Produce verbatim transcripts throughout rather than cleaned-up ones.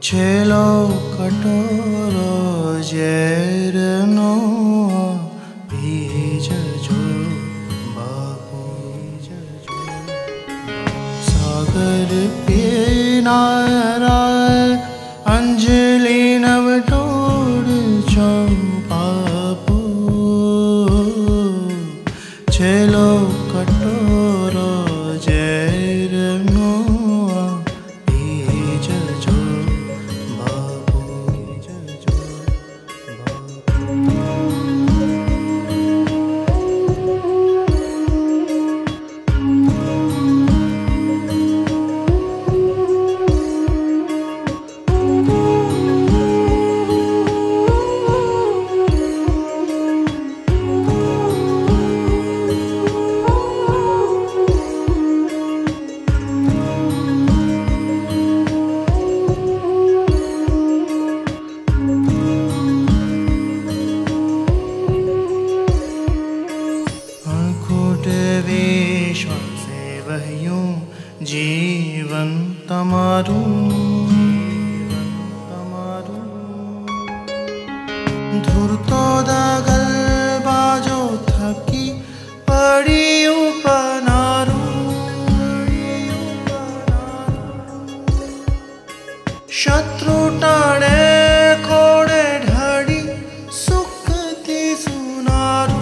छेलो कटोरो ज़ेरनो पीजजो बाबू सागर पीनारा अंजलि नव तोड़ छो बाबू छेलो कटोरो ज़ेरनो विश्वासे वह्यूं जीवन तमारू धुरतो दगल बाजो थकी पड़ियूं पनारू शत्रु टाणे खोड़े ढड़ी सुखती सुनारू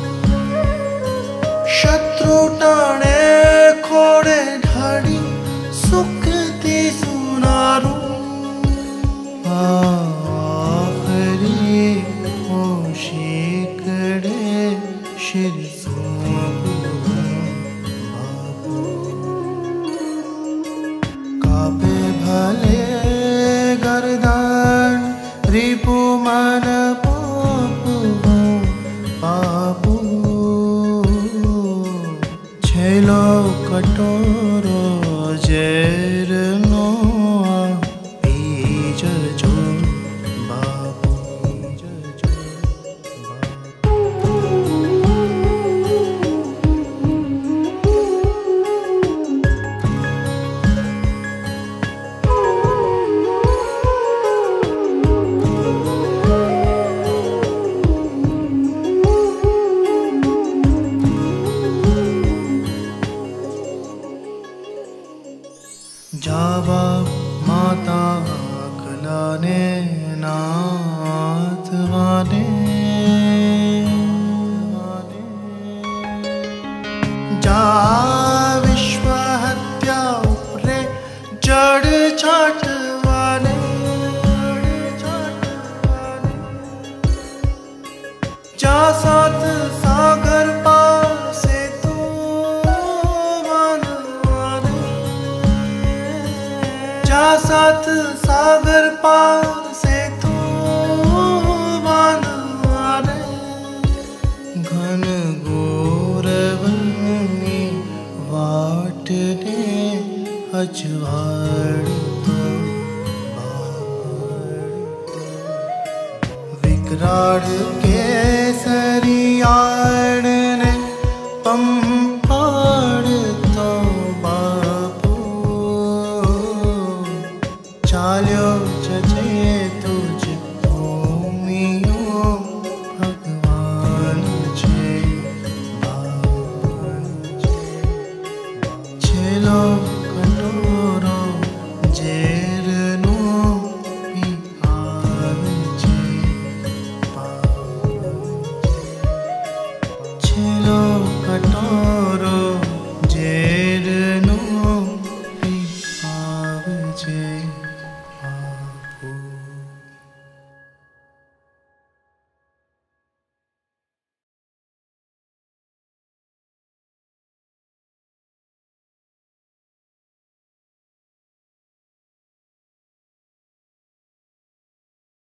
शत्रु टाणे खोड़े ढड़ी सुखती सुनारू आखरी होशिकड़े शिर बाबू कापे भले गर्दन रिपु मन पापू बाबू छेलो कटोरो ज़ेरनो पीजजो बाबू जावा माता कलाने नाथ वाने जा विश्व हत्या उपरे जड़ छाट वाने जा सात सागर पार से तू जा सात सागर पार से तू बांधवाने घन घोर वनी वाट ने अजवाड़ विकराड़ केसरियाड़ ने पंपाड़ तो चाल्यो जजे तुझ भूमियो भगवान छे छेलो